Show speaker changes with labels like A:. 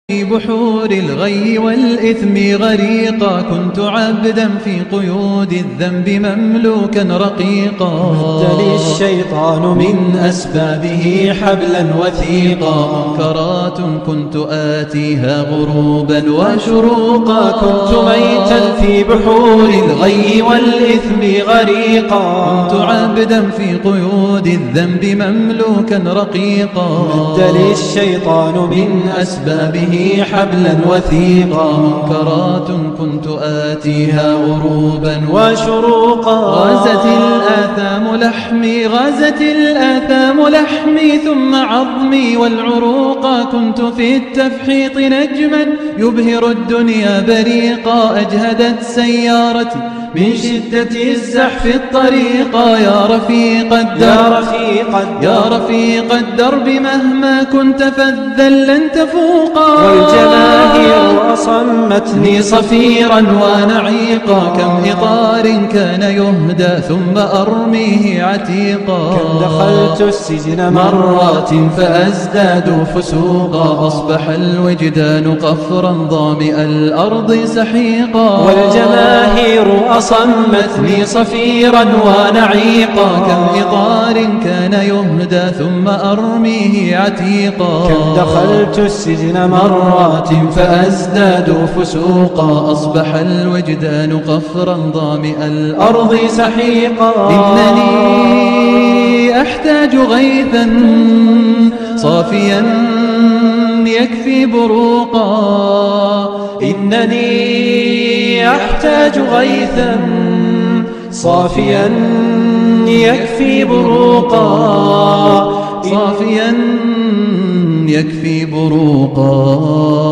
A: في بحور الغي والإثم غريقا، كنت عبدا في قيود الذنب مملوكا رقيقا.
B: مد لي الشيطان من أسبابه حبلا وثيقا،
A: منكرات كنت آتيها غروبا وشروقا.
B: كنت ميتا في بحور الغي والإثم غريقا،
A: كنت عبدا في قيود الذنب مملوكا رقيقا.
B: مد لي الشيطان من أسبابه حبلا وثيقا،
A: منكرات كنت آتيها غروبا
B: وشروقا.
A: غازت الآثام لحمي ثم عظمي والعروقا. كنت في التفحيط نجما يبهر الدنيا بريقا. أجهدت سيارتي من شدة الزحف الطريقا. يا رفيق الدرب مهما كنت فذا لن تفوقا.
B: والجماهير أصمتني
A: صفيرا ونعيقا. كم إطار كان يهدى ثم أرميه عتيقا.
B: كم دخلت السجن مرات
A: فأزداد فسوقا. أصبح الوجدان قفرا ظامئ الأرض سحيقا.
B: والجماهير
A: أصمتني صفيرا ونعيقا. كم إطار كان يهدى ثم أرميه عتيقا.
B: كم دخلت السجن مرات
A: فأزداد فسوقا. أصبح الوجدان قفرا ظامئ الأرض سحيقا. إنني أحتاج غيثا صافيا يكفي بروقا. إنني أحتاج غيثا صافيا يكفي بروقا. صافيا يكفي بروقا.